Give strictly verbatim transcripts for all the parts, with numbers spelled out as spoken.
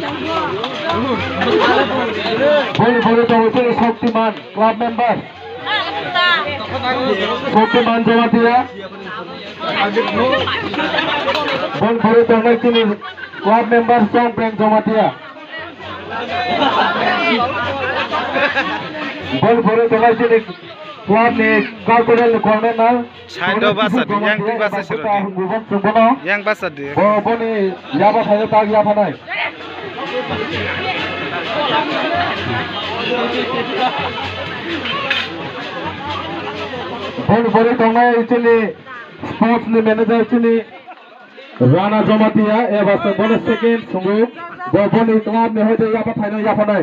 Boleh boleh tahu itu Shaktiman club member. Shaktiman Jamatia. Boleh boleh tahu itu club member Songpeng Jamatia. Boleh boleh tahu itu club ni cultural corner. Chaido bahasa di, yang di bahasa Siroti, yang bahasa di. Oh boleh, jawab saya tak jawab mana. Boleh boleh tahu itu ni sports ni manager itu ni Rana Jamatia. Eh bahasa boleh second sungguh. Boleh club ni hoje jawab final jawab mana.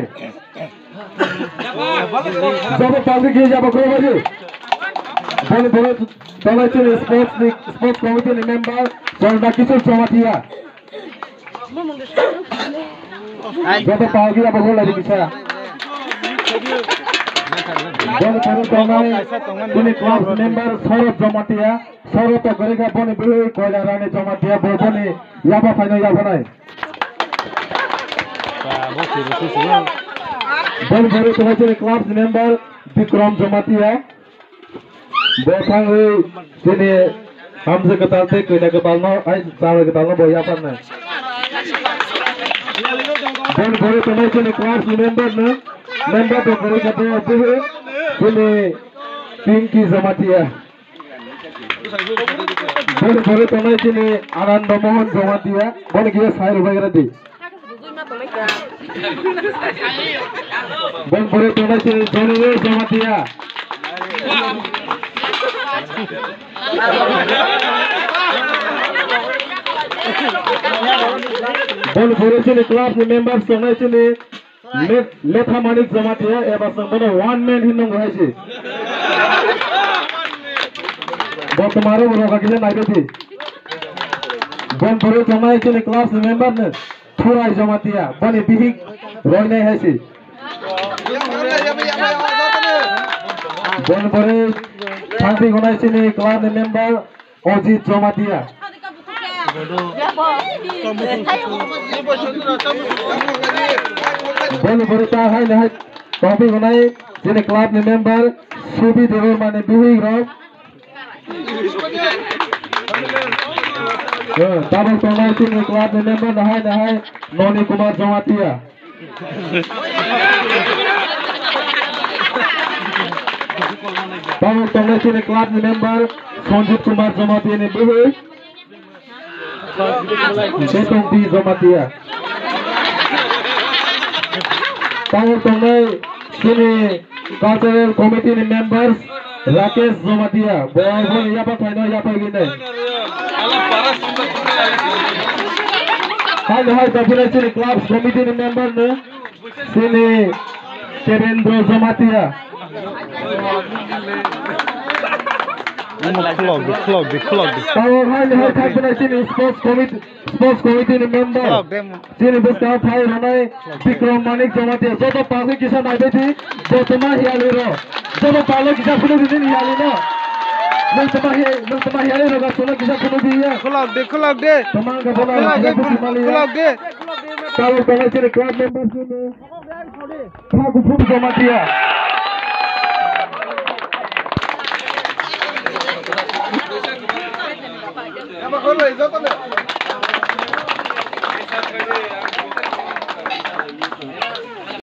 Jawab pagi ke jawab kau baju. Boleh boleh tahu itu ni sports ni sports committee ni member Rana Kishore Jamatia. Jawab pagi jawab kau lagi bisa. Boleh boleh tahu ini club member Saurabh Jamatia. Saurabh tak kरेगा boleh boleh kau Rana Jamatia boleh boleh jawab final jawab mana. Boleh boleh tahu ini club member Bikram Jamatia. Botang ini हमसे कतालते कोई ना कतालना आई सामने कतालना बोया पर ना बोल बोले तो नहीं चले क्लास मेंबर ना मेंबर तो करे करते हैं तो बोले पिंकी जमातिया बोल बोले तो नहीं चले आनंद मोहन जमातिया बोले किया साइड वगैरह दी बोल बोले तो नहीं चले जोने जमातिया बोल बोले चले क्लास मेंबर सोने चले लेथा मानिक जमातिया ए बस बोले वन मैन हिन्नों है जी बोल तुम्हारे बोलो का किसे नाइट थी बोल बोले जमाए चले क्लास मेंबर ने थोड़ा जमातिया बोले बिहिक रोई नहीं है जी बोल बोले शांति होना चले क्लास मेंबर अजीत जमातिया बोले बोले ता है नहीं टॉपिक होना है चले क्लास मेंबर सुबी देवर माने बिहिक रोग डबल टोना चले क्लास मेंबर नहीं नहीं नोनी Kumar Jamatia Bang Tongna chile club member Sanjit Kumar Jamatia ne bihi Setong di Jamatia. Bang Tongna chile cultural committee ne members Rakesh Jamatia. Boy boy ya pa final ya pa gine. Hai hai tapila chile club committee ne member ne chile Kevendra Jamatia. Flog, flog, flog. Power high level combination sports committee, sports committee member. Sini besar thai ramai Bikram Manik Jamatia. Jado palu kisah naik di, jado mah hialiro. Jado palu kisah punya di sini hialino. Nol temah hial, nol temah hialiro. Gak sono kisah punya dia. Flog deh, flog deh. Temang gak bola. Flog deh. Power combination club member sini. Kagu pun Jamatia. Apa kalau itu apa?